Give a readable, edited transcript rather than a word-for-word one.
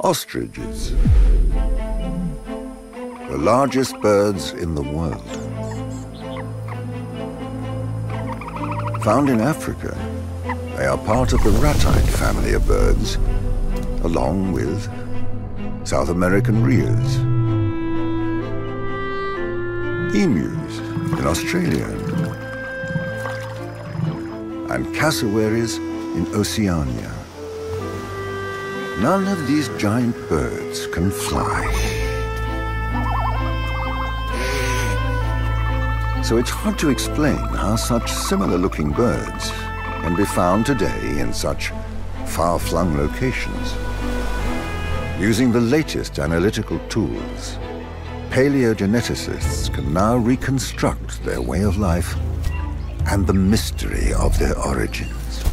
Ostriches, the largest birds in the world. Found in Africa, they are part of the ratite family of birds, along with South American rheas, emus in Australia, and cassowaries in Oceania. None of these giant birds can fly. So it's hard to explain how such similar-looking birds can be found today in such far-flung locations. Using the latest analytical tools, paleogeneticists can now reconstruct their way of life and the mystery of their origins.